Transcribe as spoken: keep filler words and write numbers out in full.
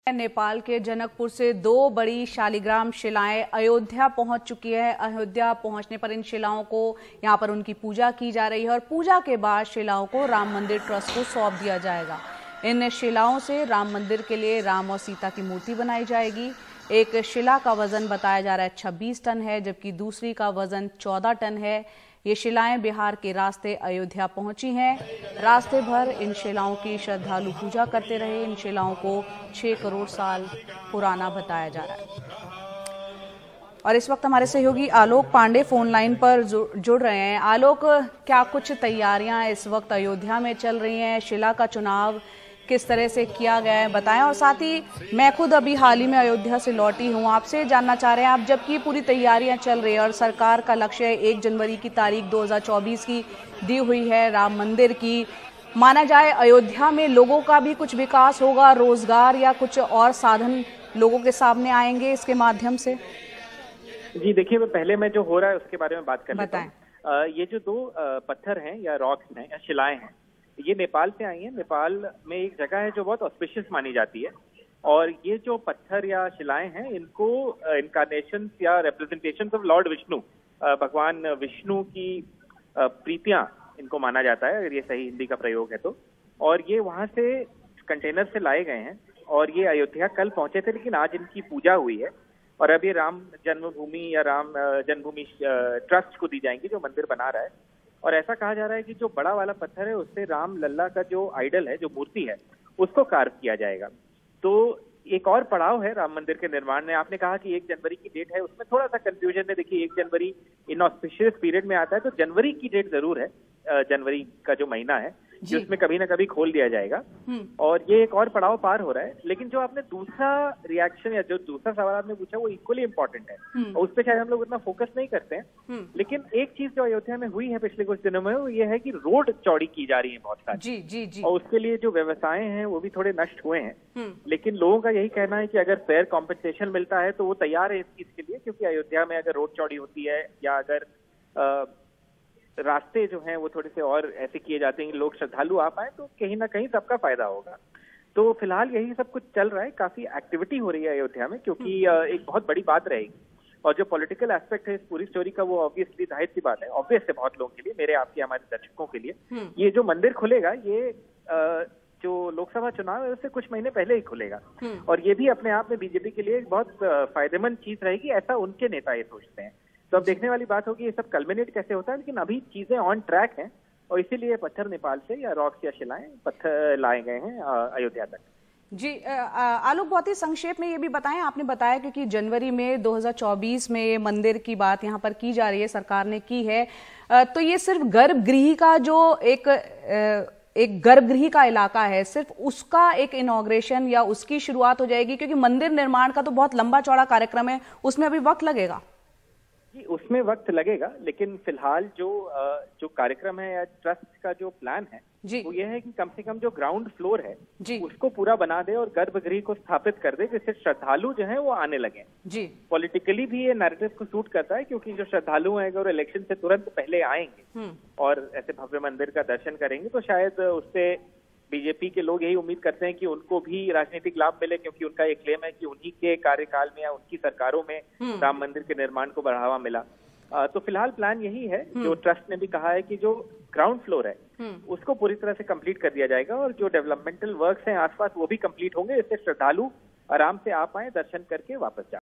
नेपाल के जनकपुर से दो बड़ी शालिग्राम शिलाएं अयोध्या पहुंच चुकी है। अयोध्या पहुंचने पर इन शिलाओं को यहां पर उनकी पूजा की जा रही है और पूजा के बाद शिलाओं को राम मंदिर ट्रस्ट को सौंप दिया जाएगा। इन शिलाओं से राम मंदिर के लिए राम और सीता की मूर्ति बनाई जाएगी। एक शिला का वजन बताया जा रहा है छब्बीस टन है, जबकि दूसरी का वजन चौदह टन है। ये शिलाएं बिहार के रास्ते अयोध्या पहुंची हैं। रास्ते भर इन शिलाओं की श्रद्धालु पूजा करते रहे। इन शिलाओं को छह करोड़ साल पुराना बताया जा रहा है। और इस वक्त हमारे सहयोगी आलोक पांडे फोन लाइन पर जुड़ रहे हैं। आलोक, क्या कुछ तैयारियां इस वक्त अयोध्या में चल रही हैं? शिला का चुनाव किस तरह से किया गया है बताएं। और साथ ही मैं खुद अभी हाल ही में अयोध्या से लौटी हूं, आपसे जानना चाह रहे हैं आप, जबकि पूरी तैयारियां चल रही है और सरकार का लक्ष्य एक जनवरी की तारीख दो हज़ार चौबीस की दी हुई है राम मंदिर की, माना जाए अयोध्या में लोगों का भी कुछ विकास होगा, रोजगार या कुछ और साधन लोगों के सामने आएंगे इसके माध्यम से? जी देखिए, पहले मैं जो हो रहा है उसके बारे में बात कर लेता हूं। बताएं। ये जो दो पत्थर हैं या रॉक्स हैं या शिलाएं हैं, ये नेपाल से आई हैं। नेपाल में एक जगह है जो बहुत ऑस्पिशियस मानी जाती है और ये जो पत्थर या शिलाएं हैं इनको इनकारनेशन या रिप्रेजेंटेशन ऑफ लॉर्ड विष्णु, भगवान विष्णु की प्रीतियां इनको माना जाता है, अगर ये सही हिंदी का प्रयोग है तो। और ये वहां से कंटेनर से लाए गए हैं और ये अयोध्या कल पहुंचे थे, लेकिन आज इनकी पूजा हुई है और अब ये राम जन्मभूमि या राम जन्मभूमि ट्रस्ट को दी जाएंगी, जो मंदिर बना रहा है। और ऐसा कहा जा रहा है कि जो बड़ा वाला पत्थर है उससे राम लल्ला का जो आइडल है, जो मूर्ति है, उसको कार्व किया जाएगा। तो एक और पड़ाव है राम मंदिर के निर्माण में। आपने कहा कि एक जनवरी की डेट है, उसमें थोड़ा सा कंफ्यूजन है। देखिए, एक जनवरी इनऑस्पिशियस पीरियड में आता है, तो जनवरी की डेट जरूर है, जनवरी का जो महीना है जिसमें कभी ना कभी खोल दिया जाएगा। और ये एक और पड़ाव पार हो रहा है। लेकिन जो आपने दूसरा रिएक्शन या जो दूसरा सवाल आपने पूछा वो इक्वली इम्पोर्टेंट है और उस पर शायद हम लोग उतना फोकस नहीं करते हैं। लेकिन एक चीज जो अयोध्या में हुई है पिछले कुछ दिनों में, वो ये है कि रोड चौड़ी की जा रही है बहुत सारी। जी जी जी। और उसके लिए जो व्यवसाय हैं वो भी थोड़े नष्ट हुए हैं। लेकिन लोगों का यही कहना है कि अगर फेयर कॉम्पेंसेशन मिलता है तो वो तैयार है इस चीज के लिए, क्योंकि अयोध्या में अगर रोड चौड़ी होती है या अगर आ, रास्ते जो हैं वो थोड़े से और ऐसे किए जाते हैं कि लोग श्रद्धालु आ पाए, तो कहीं ना कहीं सबका फायदा होगा। तो फिलहाल यही सब कुछ चल रहा है। काफी एक्टिविटी हो रही है अयोध्या में, क्योंकि एक बहुत बड़ी बात रहेगी। और जो पॉलिटिकल एस्पेक्ट है इस पूरी स्टोरी का, वो ऑब्वियसली जाहिर सी बात है, ऑब्वियस है बहुत लोगों के लिए, मेरे आपके हमारे दर्शकों के लिए। ये जो मंदिर खुलेगा, ये जो लोकसभा चुनाव है उससे कुछ महीने पहले ही खुलेगा और ये भी अपने आप में बीजेपी के लिए एक बहुत फायदेमंद चीज रहेगी, ऐसा उनके नेता ये सोचते हैं। तो अब देखने वाली बात होगी ये सब कल्मिनेट कैसे होता है। लेकिन अभी चीजें ऑन ट्रैक हैं और इसीलिए पत्थर नेपाल से या रॉक्स या शिलाएं पत्थर लाए गए हैं अयोध्या तक। जी आलोक, बहुत ही संक्षेप में ये भी बताएं। आपने बताया क्योंकि जनवरी में दो हज़ार चौबीस में मंदिर की बात यहाँ पर की जा रही है, सरकार ने की है, तो ये सिर्फ गर्भगृह का जो एक एक गर्भगृह का इलाका है, सिर्फ उसका एक इनॉग्रेशन या उसकी शुरुआत हो जाएगी? क्योंकि मंदिर निर्माण का तो बहुत लंबा चौड़ा कार्यक्रम है, उसमें अभी वक्त लगेगा। जी, उसमें वक्त लगेगा, लेकिन फिलहाल जो जो कार्यक्रम है या ट्रस्ट का जो प्लान है वो ये है कि कम से कम जो ग्राउंड फ्लोर है जी, उसको पूरा बना दे और गर्भगृह को स्थापित कर दे, जिससे श्रद्धालु जो है वो आने लगे जी। पॉलिटिकली भी ये नैरेटिव को सूट करता है, क्योंकि जो श्रद्धालु हैं अगर इलेक्शन से तुरंत पहले आएंगे और ऐसे भव्य मंदिर का दर्शन करेंगे तो शायद उससे बीजेपी के लोग यही उम्मीद करते हैं कि उनको भी राजनीतिक लाभ मिले, क्योंकि उनका ये क्लेम है कि उन्हीं के कार्यकाल में या उनकी सरकारों में राम मंदिर के निर्माण को बढ़ावा मिला। आ, तो फिलहाल प्लान यही है, जो ट्रस्ट ने भी कहा है कि जो ग्राउंड फ्लोर है उसको पूरी तरह से कंप्लीट कर दिया जाएगा और जो डेवलपमेंटल वर्क्स हैं आसपास वो भी कंप्लीट होंगे, इससे श्रद्धालु आराम से आ पाए, दर्शन करके वापस जा